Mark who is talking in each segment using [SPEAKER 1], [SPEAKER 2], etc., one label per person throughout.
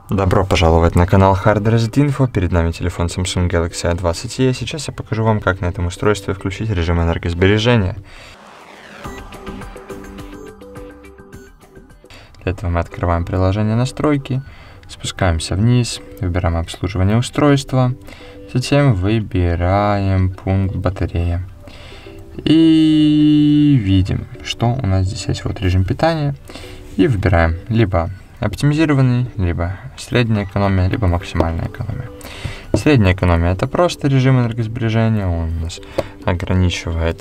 [SPEAKER 1] Добро пожаловать на канал Hard Reset Info. Перед нами телефон Samsung Galaxy A20e. Сейчас я покажу вам, как на этом устройстве включить режим энергосбережения. Для этого мы открываем приложение «Настройки», спускаемся вниз, выбираем обслуживание устройства, затем выбираем пункт «Батарея». И видим, что у нас здесь есть вот режим питания. И выбираем либо оптимизированный, либо средняя экономия, либо максимальная экономия. Средняя экономия — это просто режим энергосбережения, он у нас ограничивает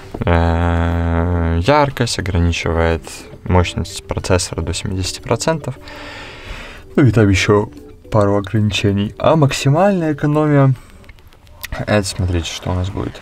[SPEAKER 1] яркость, ограничивает мощность процессора до 70%. Ну и там еще пару ограничений. А максимальная экономия — это, смотрите, что у нас будет.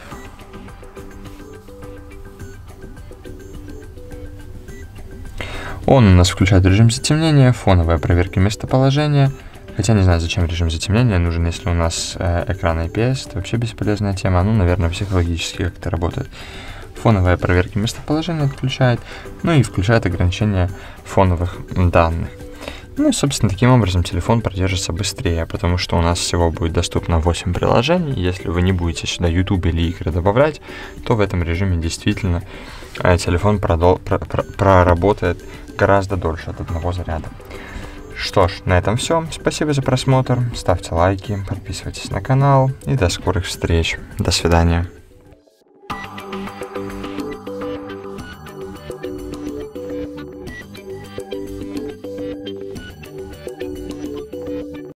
[SPEAKER 1] Он у нас включает режим затемнения, фоновая проверка местоположения. Хотя не знаю, зачем режим затемнения нужен, если у нас экран IPS. Это вообще бесполезная тема. Ну, наверное, психологически как-то работает. Фоновая проверка местоположения отключает. Ну и включает ограничение фоновых данных. Ну и, собственно, таким образом телефон продержится быстрее, потому что у нас всего будет доступно 8 приложений. Если вы не будете сюда YouTube или игры добавлять, то в этом режиме действительно телефон проработает гораздо дольше от одного заряда. Что ж, на этом все. Спасибо за просмотр. Ставьте лайки, подписывайтесь на канал и до скорых встреч. До свидания.